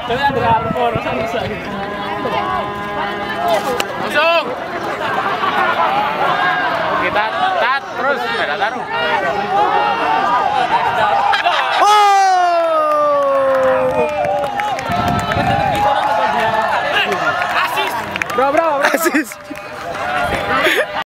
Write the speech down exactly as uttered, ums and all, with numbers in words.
Tapi ada armor, bisa gitu. Langsung. Kita tat terus beda taruh. Bro, bro, bro. Asis.